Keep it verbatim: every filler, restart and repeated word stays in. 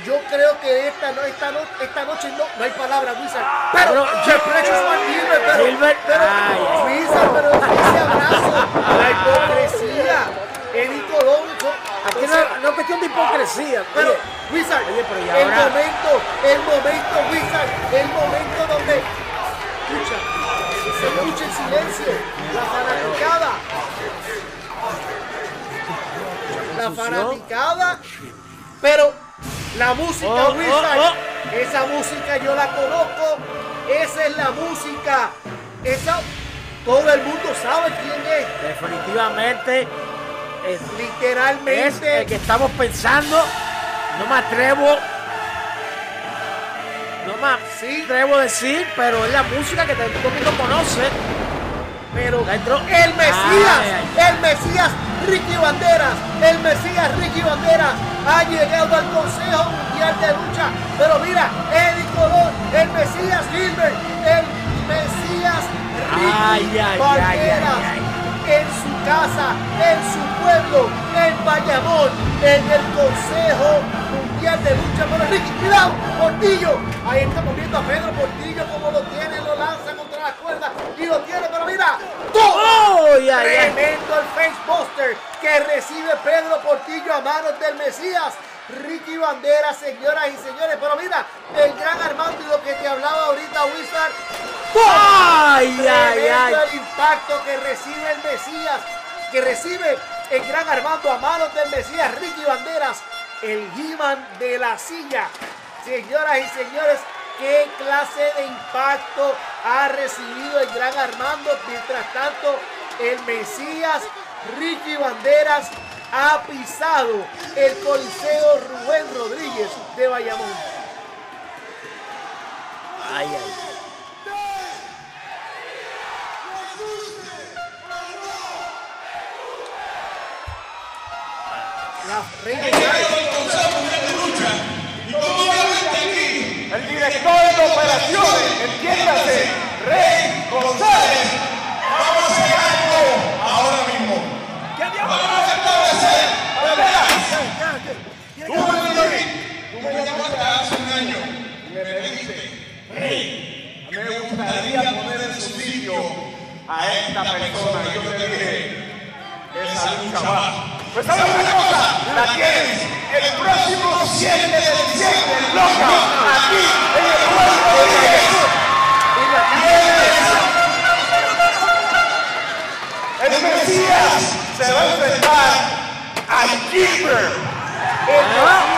yo creo que esta, no, esta, no, esta noche no, no hay palabra, Wizard. Pero, The Precious One Gilbert, pero, Gilbert, pero, ay, Wizard, pero ese abrazo, la hipocresía, Eddie Colón. Aquí no, no es cuestión de hipocresía. Pero, Oye, Wizard, oye, pero ¿y el ahora? momento, el momento, Wizard, el momento donde, escucha, se escucha en silencio, la fanaticada. La fanaticada, pero la música, Oh, Wizard, oh, oh. esa música yo la conozco, esa es la música, esa todo el mundo sabe quién es, Definitivamente es, literalmente. es el que estamos pensando. No me atrevo, no me Sí. atrevo a decir, pero es la música que todo el mundo conoce. Pero Dentro- el Mesías, Ay, el Mesías Ricky Banderas, el Mesías Ricky Banderas ha llegado al Consejo Mundial de Lucha. Pero mira, Eddie Colón, el Mesías Gilbert, el Mesías Ricky Ay, ay, Banderas, ay, ay, en su casa, en su pueblo, en Bayamón, en el Consejo Mundial de Lucha. Pero Ricky, cuidado, Portillo. Ahí estamos viendo a Pedro Portillo como lo tiene, lo lanza contra la cuerda y lo tiene, pero mira, ¡todo! Ay, ay, ay. Tremendo el facebuster que recibe Pedro Portillo a manos del Mesías Ricky Banderas, señoras y señores. Pero mira, el gran Armando y lo que te hablaba ahorita, Wizard. Ay, ay, Tremendo ay. el impacto que recibe el Mesías, que recibe el gran Armando a manos del Mesías Ricky Banderas, el He-Man de la silla. Señoras y señores, qué clase de impacto ha recibido el gran Armando. Mientras tanto, el Mesías Ricky Banderas ha pisado el Coliseo Rubén Rodríguez de Bayamón. Ay, ay. La reina El director de operaciones, entiéndase, Rey González, vamos a hacer algo ahora mismo. Vamos a establecer, tú me, tú me llamaste hace un año y me pediste, Rey, a mí me gustaría poner en su sitio a esta persona. Y yo te dije, esa lucha va. Pues sabes una cosa, la tienes el próximo siete de diciembre, loca, aquí en el pueblo de Jesús. Y la tienes. El Mesías se va a enfrentar a Gilbert. El